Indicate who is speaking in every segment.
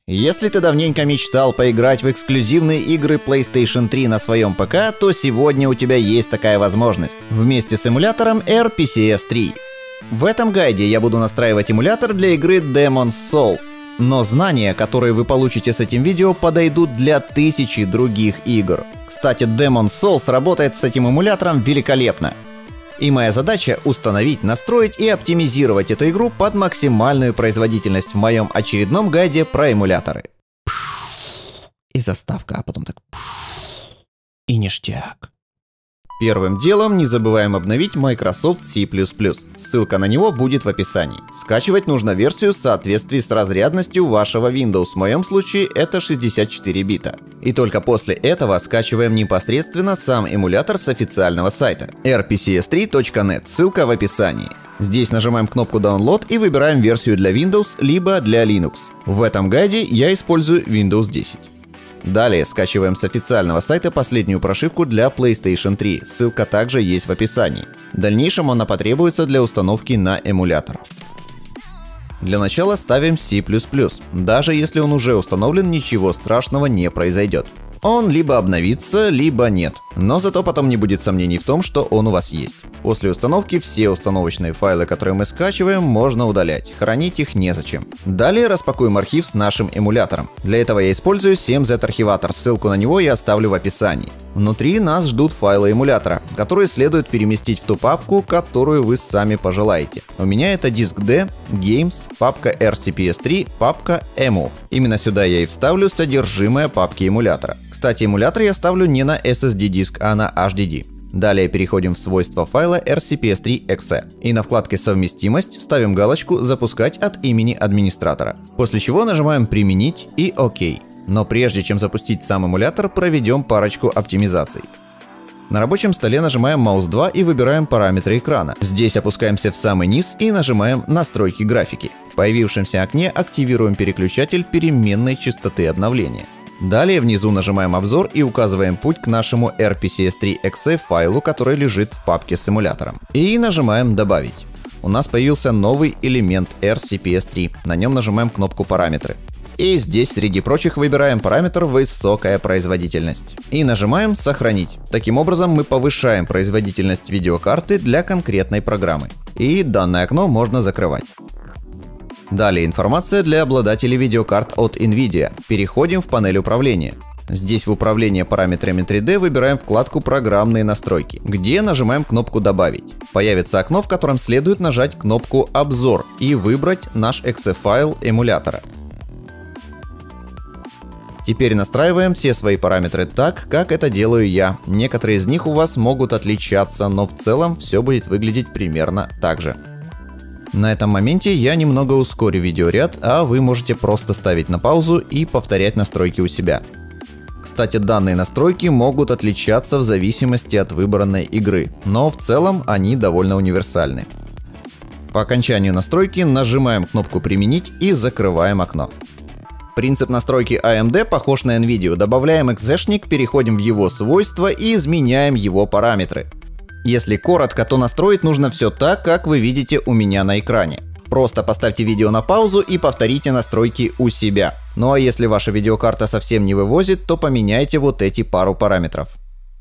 Speaker 1: Если ты давненько мечтал поиграть в эксклюзивные игры PlayStation 3 на своем ПК, то сегодня у тебя есть такая возможность вместе с эмулятором RPCS 3. В этом гайде я буду настраивать эмулятор для игры Demon's Souls. Но знания, которые вы получите с этим видео, подойдут для тысячи других игр. Кстати, Demon's Souls работает с этим эмулятором великолепно. И моя задача — установить, настроить и оптимизировать эту игру под максимальную производительность в моем очередном гайде про эмуляторы. И заставка, а потом так. И ништяк. Первым делом не забываем обновить Microsoft C++. Ссылка на него будет в описании. Скачивать нужно версию в соответствии с разрядностью вашего Windows. В моем случае это 64 бита. И только после этого скачиваем непосредственно сам эмулятор с официального сайта rpcs3.net. Ссылка в описании. Здесь нажимаем кнопку Download и выбираем версию для Windows либо для Linux. В этом гайде я использую Windows 10. Далее скачиваем с официального сайта последнюю прошивку для PlayStation 3, ссылка также есть в описании. В дальнейшем она потребуется для установки на эмулятор. Для начала ставим C++, даже если он уже установлен, ничего страшного не произойдет. Он либо обновится, либо нет, но зато потом не будет сомнений в том, что он у вас есть. После установки все установочные файлы, которые мы скачиваем, можно удалять, хранить их незачем. Далее распакуем архив с нашим эмулятором. Для этого я использую 7Z архиватор, ссылку на него я оставлю в описании. Внутри нас ждут файлы эмулятора, которые следует переместить в ту папку, которую вы сами пожелаете. У меня это диск D, Games, папка RCPS3, папка EMU. Именно сюда я и вставлю содержимое папки эмулятора. Кстати, эмулятор я ставлю не на SSD диск, а на HDD. Далее переходим в свойства файла rcps3.exe и на вкладке «Совместимость» ставим галочку «Запускать от имени администратора». После чего нажимаем «Применить» и «Ок». Но прежде чем запустить сам эмулятор, проведем парочку оптимизаций. На рабочем столе нажимаем маус 2 и выбираем параметры экрана. Здесь опускаемся в самый низ и нажимаем «Настройки графики». В появившемся окне активируем переключатель переменной частоты обновления. Далее внизу нажимаем обзор и указываем путь к нашему rpcs3.exe файлу, который лежит в папке с эмулятором. И нажимаем «Добавить». У нас появился новый элемент RCPS3. На нем нажимаем кнопку «Параметры». И здесь среди прочих выбираем параметр «Высокая производительность». И нажимаем «Сохранить». Таким образом мы повышаем производительность видеокарты для конкретной программы. И данное окно можно закрывать. Далее информация для обладателей видеокарт от NVIDIA. Переходим в панель управления. Здесь в управлении параметрами 3D выбираем вкладку «Программные настройки», где нажимаем кнопку «Добавить». Появится окно, в котором следует нажать кнопку «Обзор» и выбрать наш exe-файл эмулятора. Теперь настраиваем все свои параметры так, как это делаю я. Некоторые из них у вас могут отличаться, но в целом все будет выглядеть примерно так же. На этом моменте я немного ускорю видеоряд, а вы можете просто ставить на паузу и повторять настройки у себя. Кстати, данные настройки могут отличаться в зависимости от выбранной игры, но в целом они довольно универсальны. По окончанию настройки нажимаем кнопку «Применить» и закрываем окно. Принцип настройки AMD похож на NVIDIA. Добавляем экзешник, переходим в его свойства и изменяем его параметры. Если коротко, то настроить нужно все так, как вы видите у меня на экране. Просто поставьте видео на паузу и повторите настройки у себя. Ну а если ваша видеокарта совсем не вывозит, то поменяйте вот эти пару параметров.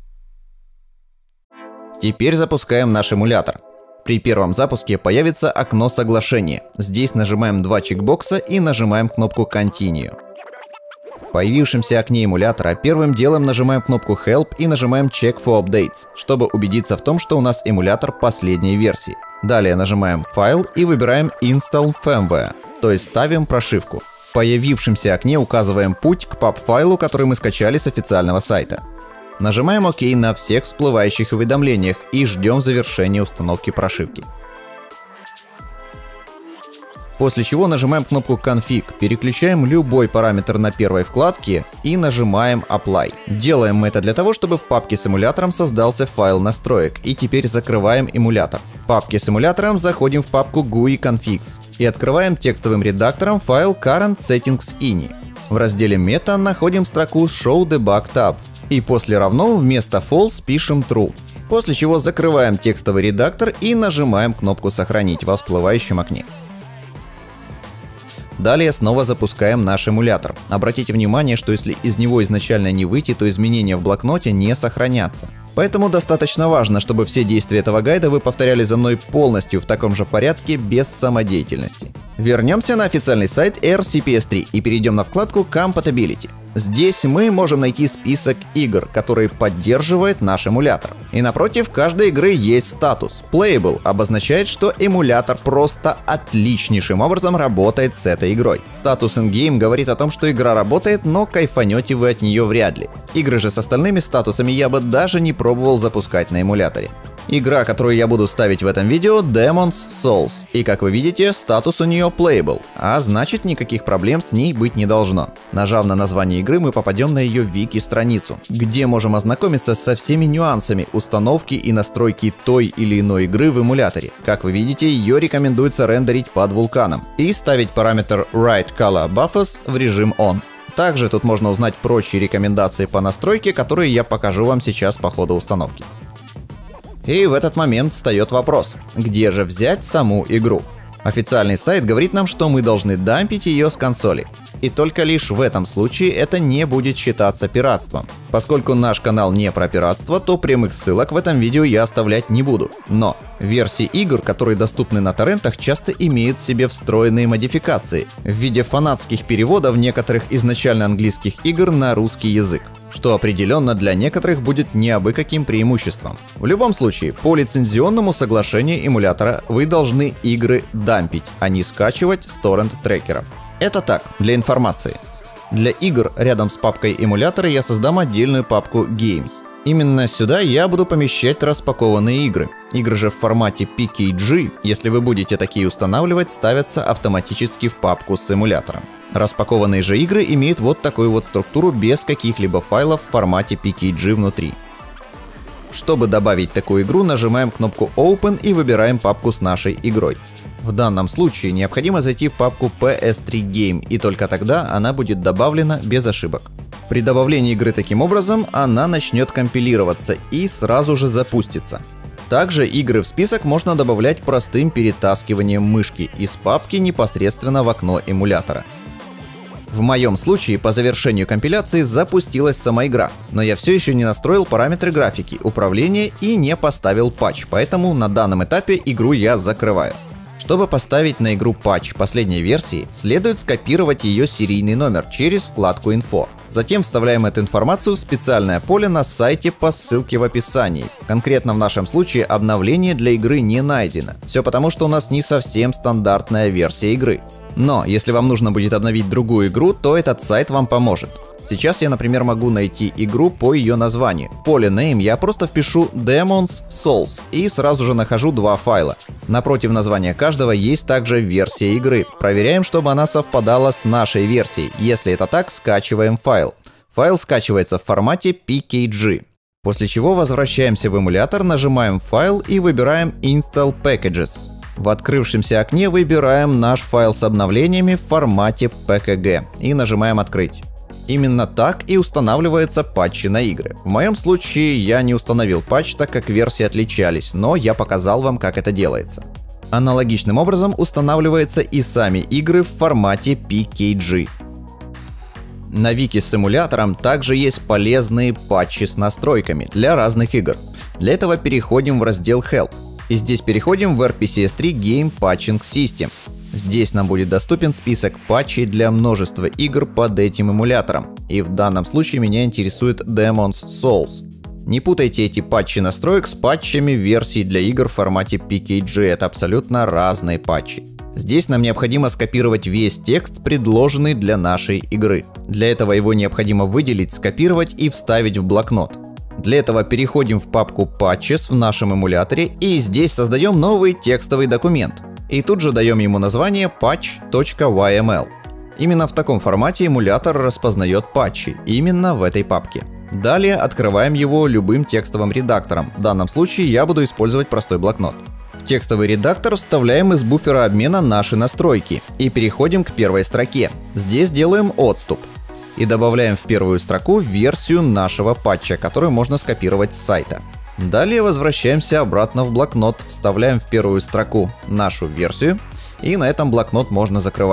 Speaker 1: Теперь запускаем наш эмулятор. При первом запуске появится окно соглашения. Здесь нажимаем два чекбокса и нажимаем кнопку Continue. В появившемся окне эмулятора первым делом нажимаем кнопку Help и нажимаем Check for Updates, чтобы убедиться в том, что у нас эмулятор последней версии. Далее нажимаем Файл и выбираем Install Firmware, то есть ставим прошивку. В появившемся окне указываем путь к PAB-файлу, который мы скачали с официального сайта. Нажимаем ОК на всех всплывающих уведомлениях и ждем завершения установки прошивки. После чего нажимаем кнопку Config, переключаем любой параметр на первой вкладке и нажимаем Apply. Делаем мы это для того, чтобы в папке с эмулятором создался файл настроек, и теперь закрываем эмулятор. В папке с эмулятором заходим в папку GUI Configs и открываем текстовым редактором файл Current Settings ini. В разделе Meta находим строку Show Debug Tab и после равно вместо False пишем True. После чего закрываем текстовый редактор и нажимаем кнопку «Сохранить» во всплывающем окне. Далее снова запускаем наш эмулятор. Обратите внимание, что если из него изначально не выйти, то изменения в блокноте не сохранятся. Поэтому достаточно важно, чтобы все действия этого гайда вы повторяли за мной полностью в таком же порядке, без самодеятельности. Вернемся на официальный сайт RCPS3 и перейдем на вкладку Compatibility. Здесь мы можем найти список игр, которые поддерживает наш эмулятор. И напротив каждой игры есть статус. Playable обозначает, что эмулятор просто отличнейшим образом работает с этой игрой. Статус in-game говорит о том, что игра работает, но кайфанете вы от нее вряд ли. Игры же с остальными статусами я бы даже не пробовал запускать на эмуляторе. Игра, которую я буду ставить в этом видео, Demon's Souls. И как вы видите, статус у нее Playable, а значит никаких проблем с ней быть не должно. Нажав на название игры, мы попадем на ее вики-страницу, где можем ознакомиться со всеми нюансами установки и настройки той или иной игры в эмуляторе. Как вы видите, ее рекомендуется рендерить под вулканом и ставить параметр Right Color Buffers в режим On. Также тут можно узнать прочие рекомендации по настройке, которые я покажу вам сейчас по ходу установки. И в этот момент встает вопрос, где же взять саму игру? Официальный сайт говорит нам, что мы должны дампить ее с консоли. И только лишь в этом случае это не будет считаться пиратством. Поскольку наш канал не про пиратство, то прямых ссылок в этом видео я оставлять не буду. Но версии игр, которые доступны на торрентах, часто имеют в себе встроенные модификации в виде фанатских переводов некоторых изначально английских игр на русский язык, что определенно для некоторых будет не абы каким преимуществом. В любом случае, по лицензионному соглашению эмулятора вы должны игры дампить, а не скачивать с торрент-трекеров. Это так, для информации. Для игр рядом с папкой эмулятора я создам отдельную папку Games. Именно сюда я буду помещать распакованные игры. Игры же в формате PKG, если вы будете такие устанавливать, ставятся автоматически в папку с эмулятором. Распакованные же игры имеют вот такую вот структуру без каких-либо файлов в формате PKG внутри. Чтобы добавить такую игру, нажимаем кнопку Open и выбираем папку с нашей игрой. В данном случае необходимо зайти в папку PS3 Game, и только тогда она будет добавлена без ошибок. При добавлении игры таким образом она начнет компилироваться и сразу же запустится. Также игры в список можно добавлять простым перетаскиванием мышки из папки непосредственно в окно эмулятора. В моем случае по завершению компиляции запустилась сама игра, но я все еще не настроил параметры графики, управления и не поставил патч, поэтому на данном этапе игру я закрываю. Чтобы поставить на игру патч последней версии, следует скопировать ее серийный номер через вкладку Info. Затем вставляем эту информацию в специальное поле на сайте по ссылке в описании. Конкретно в нашем случае обновление для игры не найдено. Все потому, что у нас не совсем стандартная версия игры. Но если вам нужно будет обновить другую игру, то этот сайт вам поможет. Сейчас я, например, могу найти игру по ее названию. В поле Name я просто впишу Demon's Souls и сразу же нахожу два файла. Напротив названия каждого есть также версия игры. Проверяем, чтобы она совпадала с нашей версией. Если это так, скачиваем файл. Файл скачивается в формате PKG. После чего возвращаемся в эмулятор, нажимаем файл и выбираем Install Packages. В открывшемся окне выбираем наш файл с обновлениями в формате PKG и нажимаем «Открыть». Именно так и устанавливаются патчи на игры. В моем случае я не установил патч, так как версии отличались, но я показал вам, как это делается. Аналогичным образом устанавливаются и сами игры в формате PKG. На вики с эмулятором также есть полезные патчи с настройками для разных игр. Для этого переходим в раздел Help. И здесь переходим в RPCS3 Game Patching System. Здесь нам будет доступен список патчей для множества игр под этим эмулятором. И в данном случае меня интересует Demon's Souls. Не путайте эти патчи настроек с патчами версий для игр в формате PKG. Это абсолютно разные патчи. Здесь нам необходимо скопировать весь текст, предложенный для нашей игры. Для этого его необходимо выделить, скопировать и вставить в блокнот. Для этого переходим в папку Patches в нашем эмуляторе и здесь создаем новый текстовый документ. И тут же даем ему название patch.yml. Именно в таком формате эмулятор распознает патчи, именно в этой папке. Далее открываем его любым текстовым редактором. В данном случае я буду использовать простой блокнот. В текстовый редактор вставляем из буфера обмена наши настройки и переходим к первой строке. Здесь делаем отступ и добавляем в первую строку версию нашего патча, которую можно скопировать с сайта. Далее возвращаемся обратно в блокнот, вставляем в первую строку нашу версию и на этом блокнот можно закрывать.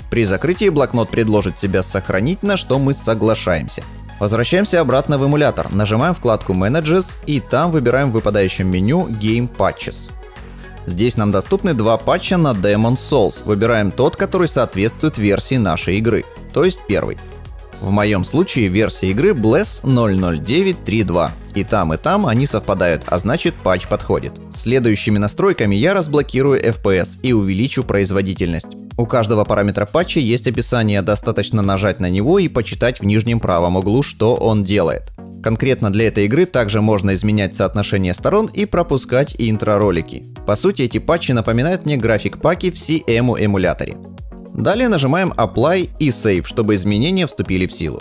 Speaker 1: При закрытии блокнот предложит себя сохранить, на что мы соглашаемся. Возвращаемся обратно в эмулятор, нажимаем вкладку Manages и там выбираем в выпадающем меню Game Patches. Здесь нам доступны два патча на Demon's Souls. Выбираем тот, который соответствует версии нашей игры, то есть первый. В моем случае версия игры Bless 00932. И там они совпадают, а значит патч подходит. Следующими настройками я разблокирую FPS и увеличу производительность. У каждого параметра патча есть описание, достаточно нажать на него и почитать в нижнем правом углу, что он делает. Конкретно для этой игры также можно изменять соотношение сторон и пропускать интро-ролики. По сути, эти патчи напоминают мне график-паки в CEMU эмуляторе. Далее нажимаем Apply и Save, чтобы изменения вступили в силу.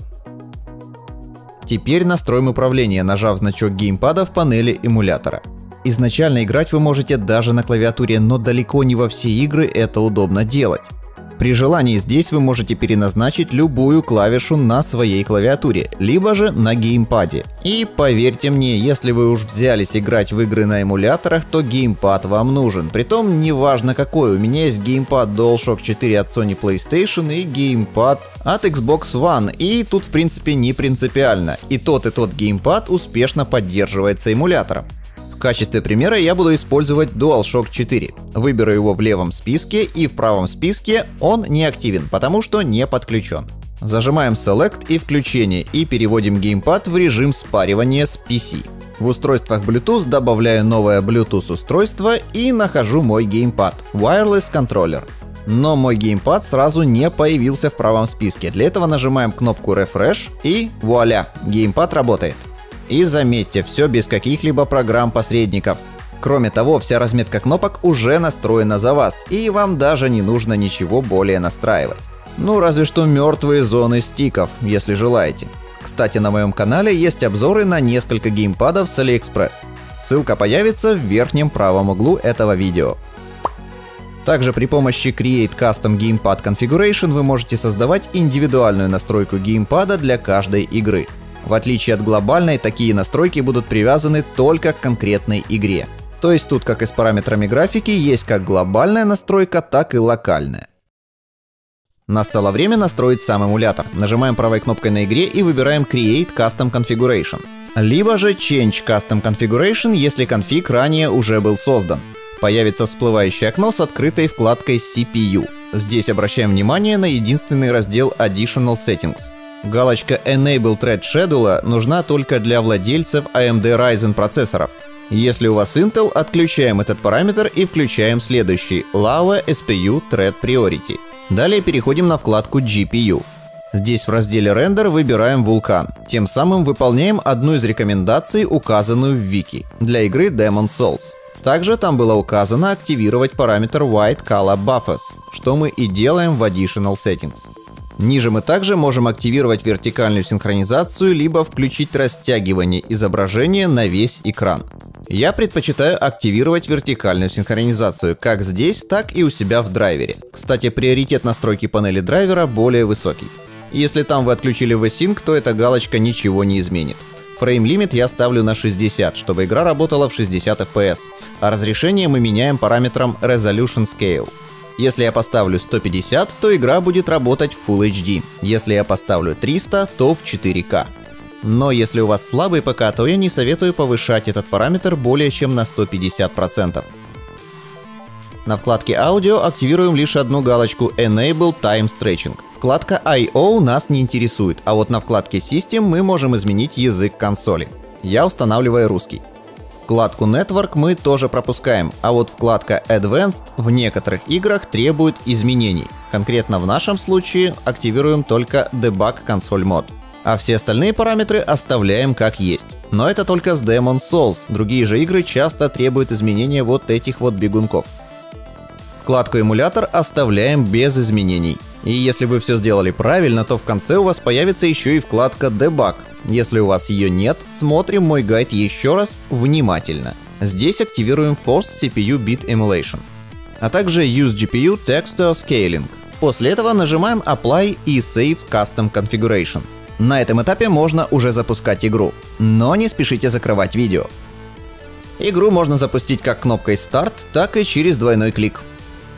Speaker 1: Теперь настроим управление, нажав значок геймпада в панели эмулятора. Изначально играть вы можете даже на клавиатуре, но далеко не во все игры это удобно делать. При желании здесь вы можете переназначить любую клавишу на своей клавиатуре, либо же на геймпаде. И поверьте мне, если вы уж взялись играть в игры на эмуляторах, то геймпад вам нужен. Притом неважно какой, у меня есть геймпад DualShock 4 от Sony PlayStation и геймпад от Xbox One, и тут в принципе не принципиально. И тот геймпад успешно поддерживается эмулятором. В качестве примера я буду использовать DualShock 4. Выберу его в левом списке, и в правом списке он не активен, потому что не подключен. Зажимаем Select и включение и переводим геймпад в режим спаривания с PC. В устройствах Bluetooth добавляю новое Bluetooth устройство и нахожу мой геймпад Wireless Controller. Но мой геймпад сразу не появился в правом списке. Для этого нажимаем кнопку Refresh и вуаля, геймпад работает. И заметьте, все без каких-либо программ-посредников. Кроме того, вся разметка кнопок уже настроена за вас, и вам даже не нужно ничего более настраивать. Ну, разве что мертвые зоны стиков, если желаете. Кстати, на моем канале есть обзоры на несколько геймпадов с AliExpress. Ссылка появится в верхнем правом углу этого видео. Также при помощи Create Custom Gamepad Configuration вы можете создавать индивидуальную настройку геймпада для каждой игры. В отличие от глобальной, такие настройки будут привязаны только к конкретной игре. То есть тут, как и с параметрами графики, есть как глобальная настройка, так и локальная. Настало время настроить сам эмулятор. Нажимаем правой кнопкой на игре и выбираем Create Custom Configuration. Либо же Change Custom Configuration, если конфиг ранее уже был создан. Появится всплывающее окно с открытой вкладкой CPU. Здесь обращаем внимание на единственный раздел Additional Settings. Галочка Enable Thread Schedule нужна только для владельцев AMD Ryzen процессоров. Если у вас Intel, отключаем этот параметр и включаем следующий Lava SPU Thread Priority. Далее переходим на вкладку GPU. Здесь в разделе Render выбираем Vulkan. Тем самым выполняем одну из рекомендаций, указанную в вики, для игры Demon's Souls. Также там было указано активировать параметр White Color Buffers, что мы и делаем в Additional Settings. Ниже мы также можем активировать вертикальную синхронизацию, либо включить растягивание изображения на весь экран. Я предпочитаю активировать вертикальную синхронизацию как здесь, так и у себя в драйвере. Кстати, приоритет настройки панели драйвера более высокий. Если там вы отключили VSync, то эта галочка ничего не изменит. Фрейм-лимит я ставлю на 60, чтобы игра работала в 60 FPS, а разрешение мы меняем параметром Resolution Scale. Если я поставлю 150, то игра будет работать в Full HD. Если я поставлю 300, то в 4К. Но если у вас слабый ПК, то я не советую повышать этот параметр более чем на 150%. На вкладке Аудио активируем лишь одну галочку Enable Time Stretching. Вкладка I/O нас не интересует, а вот на вкладке System мы можем изменить язык консоли. Я устанавливаю русский. Вкладку Network мы тоже пропускаем, а вот вкладка Advanced в некоторых играх требует изменений. Конкретно в нашем случае активируем только Debug Console Mode. А все остальные параметры оставляем как есть. Но это только с Demon's Souls, другие же игры часто требуют изменения вот этих вот бегунков. Вкладку эмулятор оставляем без изменений. И если вы все сделали правильно, то в конце у вас появится еще и вкладка Debug. Если у вас ее нет, смотрим мой гайд еще раз внимательно. Здесь активируем Force CPU Bit Emulation, а также Use GPU Texture Scaling. После этого нажимаем Apply и Save Custom Configuration. На этом этапе можно уже запускать игру, но не спешите закрывать видео. Игру можно запустить как кнопкой Start, так и через двойной клик.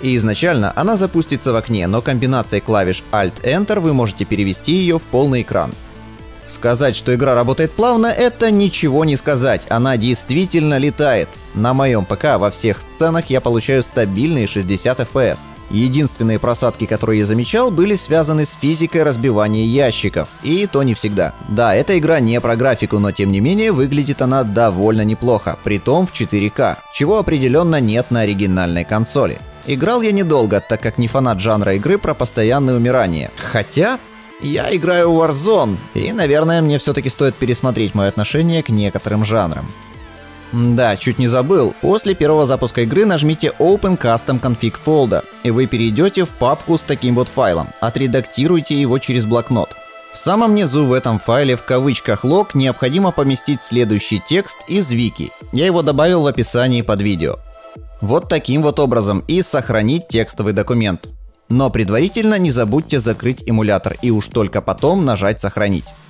Speaker 1: И изначально она запустится в окне, но комбинацией клавиш Alt-Enter вы можете перевести ее в полный экран. Сказать, что игра работает плавно, это ничего не сказать, она действительно летает. На моем ПК во всех сценах я получаю стабильные 60 FPS. Единственные просадки, которые я замечал, были связаны с физикой разбивания ящиков. И то не всегда. Да, эта игра не про графику, но тем не менее выглядит она довольно неплохо, притом в 4К, чего определенно нет на оригинальной консоли. Играл я недолго, так как не фанат жанра игры про постоянное умирание. Хотя я играю в Warzone, и, наверное, мне все-таки стоит пересмотреть мое отношение к некоторым жанрам. Да, чуть не забыл. После первого запуска игры нажмите Open Custom Config Folder, и вы перейдете в папку с таким вот файлом. Отредактируйте его через блокнот. В самом низу в этом файле в кавычках лог необходимо поместить следующий текст из вики. Я его добавил в описании под видео. Вот таким вот образом и сохранить текстовый документ. Но предварительно не забудьте закрыть эмулятор и уж только потом нажать «Сохранить».